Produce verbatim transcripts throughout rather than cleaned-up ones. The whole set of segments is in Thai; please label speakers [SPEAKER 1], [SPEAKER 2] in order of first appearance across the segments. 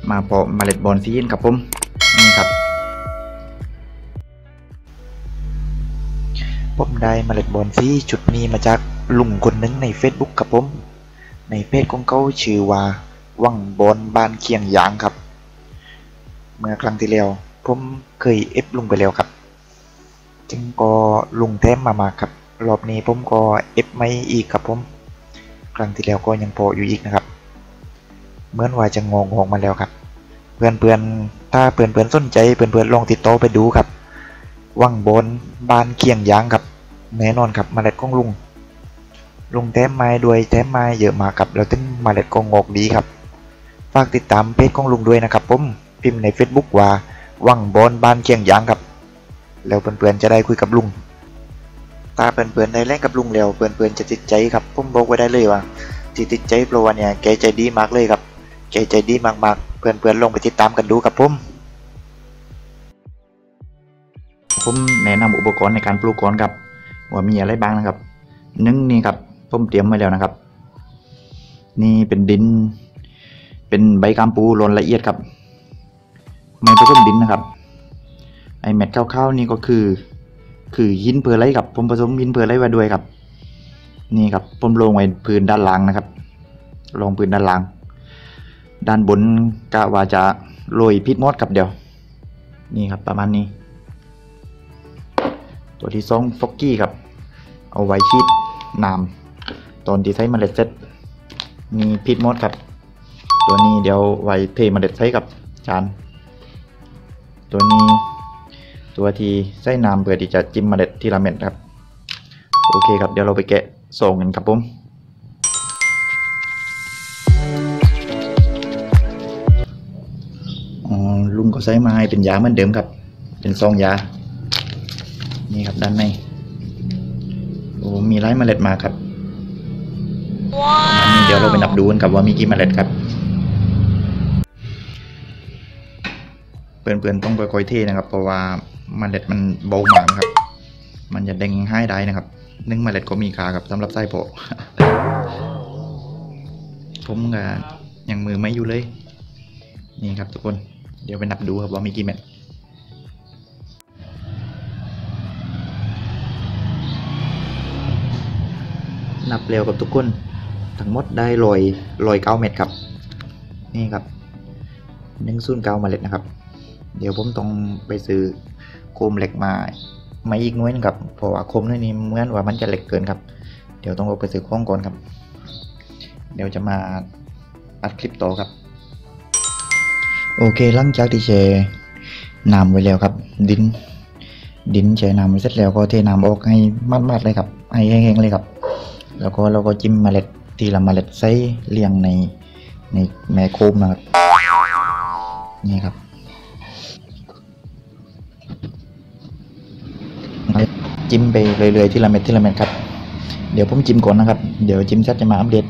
[SPEAKER 1] มาเพาะเมล็ดบอนซีนครับผมนี่ครับผมได้เมล็ดบอนซีจุดนี้มาจากลุงคนนึงใน Facebook ครับผมในเพจของเขาชื่อว่าวังบอนบ้านเคียงยางครับเมื่อครั้งที่แล้วผมเคยเอฟลุงไปแล้วครับจึงก็ลุงแถมมามาครับรอบนี้ผมก็เอฟไม่อีกครับผมครั้งที่แล้วก็ยังพออยู่อีกนะครับเหมือนว่าจะงงงมาแล้วครับเพื่อนเพื่อนถ้าเพื่อนเพื่อนสนใจเพื่อนเพื่อนลองติดต่อไปดูครับวังบอนบ้านเคียงยางครับแน่นอนครับเมล็ดของลุงลุงแถมไม้ด้วยแถมไม้เยอะมากครับแล้วถึงเมล็ดก็งอกดีครับฝากติดตามเพจของลุงด้วยนะครับผมพิมพ์ใน Facebook ว่าวังบอนบ้านเคียงยางครับแล้วเพื่อนๆจะได้คุยกับลุงถ้าเพื่อนๆได้เล่นกับลุงแล้วเพื่อนๆจะติดใจครับผมบอกไว้ได้เลยว่าที่ติดใจเพราะว่าเนี่ยแกใจดีมากเลยครับแกใจดีมากๆเพื่อนๆลองไปติดตามกันดูครับผมผมแนะนำอุปกรณ์ในการปลูกก่อนครับว่ามีอะไรบ้างนะครับหนึ่งนี่ครับผมเตรียมไว้แล้วนะครับนี่เป็นดินเป็นใบกามปูโรนละเอียดครับไม่ผสมดินนะครับไอเม็ดข้าวๆนี่ก็คือคือหินเพอร์ไลท์ครับผมผสมหินเพอร์ไลท์ไว้ด้วยครับนี่ครับผมลงไว้พื้นด้านล่างนะครับลงพื้นด้านล่างด้านบนกะว่าจะโรยพิษมดครับเดี๋ยวนี่ครับประมาณนี้ตัวที่สองฟอกกี้ครับเอาไว้ชีดน้ำตอนที่ใช้เมล็ดเสร็จมีพิษมดครับตัวนี้เดี๋ยวไว้เทเมล็ดใช้กับจานตัวนี้ตัวที่ใส่น้ำเพื่อที่จะจิ้มเมล็ดทีละเม็ดครับโอเคครับเดี๋ยวเราไปแกะส่งกันครับผมอ๋อลุงก็ใส่มาให้เป็นยาเหมือนเดิมครับเป็นซองยานี่ครับด้านในโอ้มีไร้เมล็ดมาครับอันนี้เดี๋ยวเราไปนับดูกันครับว่ามีกี่เมล็ดครับเพื่อนๆต้องค่อยๆเทนะครับเพราะว่าเมล็ดมันเบามากครับมันจะเด้งให้ได้นะครับนึ่งเมล็ดก็มีค่าครับสำหรับไส้โผล่ผมก็ยังมือไม่อยู่เลยนี่ครับทุกคนเดี๋ยวไปนับดูครับว่ามีกี่เม็ดนับเร็วกับทุกคนทั้งหมดได้ลอยลอยเก้าเม็ดครับนี่ครับหนึ่งศูนย์เก้าเมล็ดนะครับเดี๋ยวผมต้องไปซื้อโคมเหล็กมาไม่อีกน้อยนึงครับเพราะว่าโคมน้อยนี้เหมือนว่ามันจะเหล็กเกินครับเดี๋ยวต้องไปซื้อข้องก่อนครับเดี๋ยวจะมาอัดคลิปต่อครับโอเคหลังจากที่แช่น้ำไว้แล้วครับดินดินแช่น้ำไว้เสร็จแล้วก็เทน้ำออกให้มัดๆเลยครับให้แห้งๆเลยครับแล้วก็เราก็จิ้มเมล็ดทีละเมล็ดใส่เรียงในในแม่โคมนะครับนี่ครับจิ้มไปเรื่อยๆทีละเม็ดทีละเม็ดครับเดี๋ยวผมจิ้มก่อนนะครับเดี๋ยวจิ้มเสร็จจะมาอัปเดต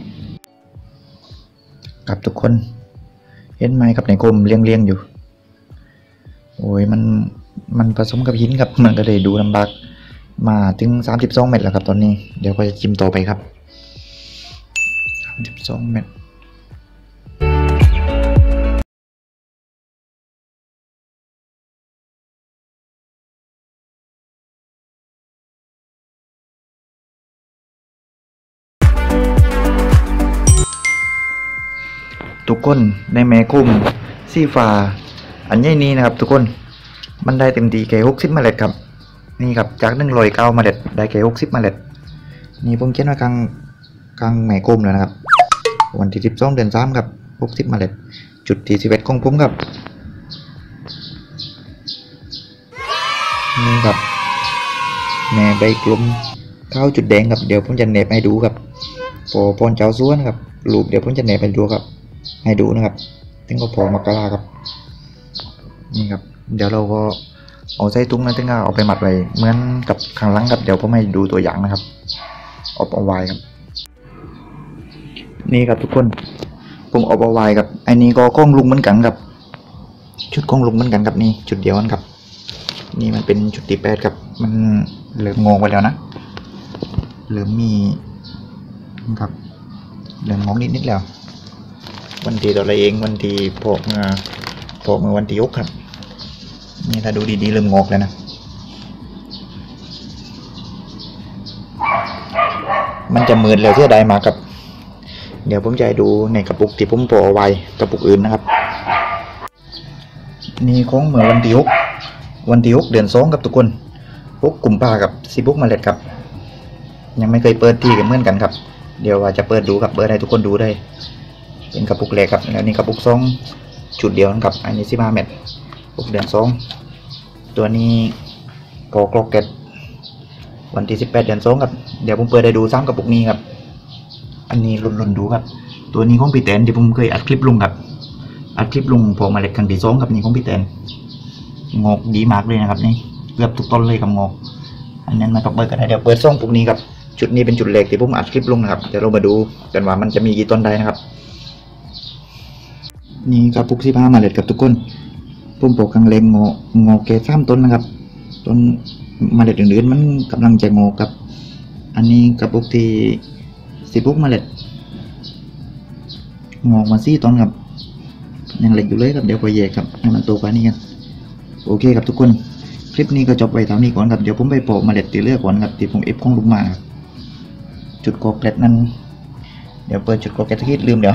[SPEAKER 1] ครับทุกคนเห็นไหมครับในโคมเลี้ยงๆอยู่โอ้ยมันมันผสมกับหินครับมันก็เลยดูลำบากมาถึงสามสิบสองเม็ดแล้วครับตอนนี้เดี๋ยวก็จะจิ้มต่อไปครับสามสิบสองเม็ดทุกคนในแม่คุ้มสีฟ้าอันนี้นี้นะครับทุกคนมันได้เต็มทีแค่หกสิบเมล็ดครับนี่ครับจากหนึ่งร้อยเก้าเมล็ดได้แค่หกสิบเมล็ดนี่ผมเขียนไว้กลางกลางแม่คุ้มแล้วนะครับวันที่สิบสองเดือนสามครับหกสิบเมล็ดจุดที่สิบเอ็ดของผมครับนี่ครับแม่ใบกลมเท้าจุดแดงครับเดี๋ยวผมจะเน็บให้ดูครับพอพรเจ้าซ้วนครับรูปเดี๋ยวผมจะเน็บให้ดูครับให้ดูนะครับถึงก็พอมากราครับนี่ครับเดี๋ยวเราก็เอาใส่ตุ้งนะถึงก็เอาไปมัดไว้เหมือนกับข้างหลังครับเดี๋ยวผมให้ดูตัวอย่างนะครับอบเอาไว้ครับนี่ครับทุกคนผมอบเอาไว้ครับอันนี้ก็กล้องลุงเหมือนกันครับชุดกล้องลุงเหมือนกันครับนี่จุดเดียวกันครับนี่มันเป็นจุดที่แปดครับมันเริ่มงงไปแล้วนะเริ่มมีครับเริ่มงงนิดๆแล้ววันที่ต่ออะไรเองวันที่พกมาพกมาวันที่ยกครับนี่ถ้าดูดีๆเริ่มงอกแล้วนะมันจะมืดแล้วเสียดายมากครับเดี๋ยวผมจะให้ดูในกระปุกที่ผมโปะเอาไว้กระปุกอื่นนะครับนี่ของเมื่อวันที่ยกวันที่ยกเดือนสองกับทุกคนพกกลุ่มปลากับซีบุกเมล็ดครับยังไม่เคยเปิดที่กันเหมือนกันครับเดี๋ยวว่าจะเปิดดูครับเปิดให้ทุกคนดูได้เป็นกระปุกแรกครับแล้วนี่กระปุกสองจุดเดียวนะครับอันนี้สิบห้าเม็ดกระปุกเดือนสองตัวนี้พอกรอกเก็ตวันที่สิบแปดเดือนสองครับเดี๋ยวผมเปิดให้ดูซ้ำกระปุกนี้ครับอันนี้ลุ้นๆดูครับตัวนี้ของพี่แตนที่ผมเคยอัดคลิปลงครับอัดคลิปลงพอเมล็ดครั้งที่สองครับนี่ของพี่แตนงอกดีมากเลยนะครับนี่เกือบทุกต้นเลยครับงอกอันนั้นมาต้องเปิดกันได้เดี๋ยวเปิดซ่องปุกนี้ครับจุดนี้เป็นจุดแรกที่ผมอัดคลิปลงนะครับเดี๋ยวเรามาดูกันว่ามันจะมีกี่ต้นได้นะครับนี่กระปุกสิบห้าเมล็ดกับทุกคนผมปลูกครั้งแรกงอกงอกแค่สามต้นนะครับต้นเมล็ดอื่นๆมันกำลังจะงอกครับอันนี้กระปุกที่สิบหกเมล็ดงอกมาสี่ต้นครับยังเล็กอยู่เลยครับเดี๋ยวพอแยกครับให้มันโตกว่านี้กันโอเคครับทุกคนคลิปนี้ก็จบไปเท่านี้ก่อนครับเดี๋ยวผมไปโปะเมล็ดตีเลือกก่อนครับที่ผมเอฟของลุงมาจุดกอกเกล็ดนั้นเดี๋ยวเปิดจุดกอกเกล็ดที่ลืมเดี๋ยว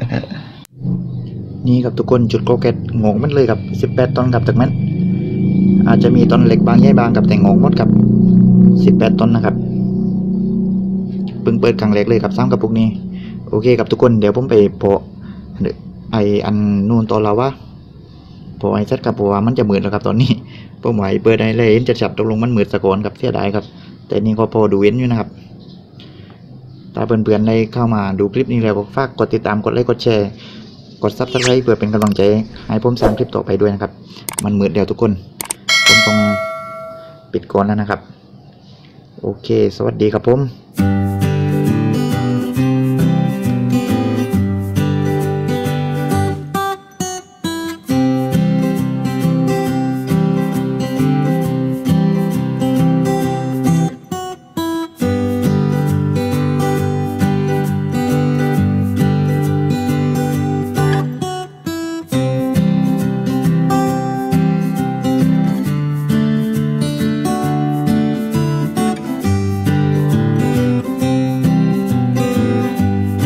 [SPEAKER 1] นี่ครับทุกคนจุดกอกเกล็ดงอกมันเลยครับสิบแปดต้นครับจากนั้นอาจจะมีต้นเล็กบางใหญ่บางกับแต่งอกหมดครับสิบแปดต้นนะครับเพิ่งเปิดครั้งแรกเลยครับซ้ำกระปุกนี้โอเคครับทุกคนเดี๋ยวผมไปโปะไออันนู่นตอนเราว่าพอไอเซตครับเพราะว่ามันจะมืดแล้วครับตอนนี้ผมไหวเปิดได้เลยเห็นจะจับตกลงมันมืดสะก่อนครับเสียดายครับแต่นี่ก็พอดูเว้นอยู่นะครับถ้าเพื่อนๆได้เข้ามาดูคลิปนี้แล้วก็ฝากกดติดตามกดไลค์กดแชร์กดซับสไครป์เพื่อเป็นกำลังใจให้ผมสร้างคลิปต่อไปด้วยนะครับมันมืดเดียวทุกคนผมต้องปิดก่อนแล้วนะครับโอเคสวัสดีครับผม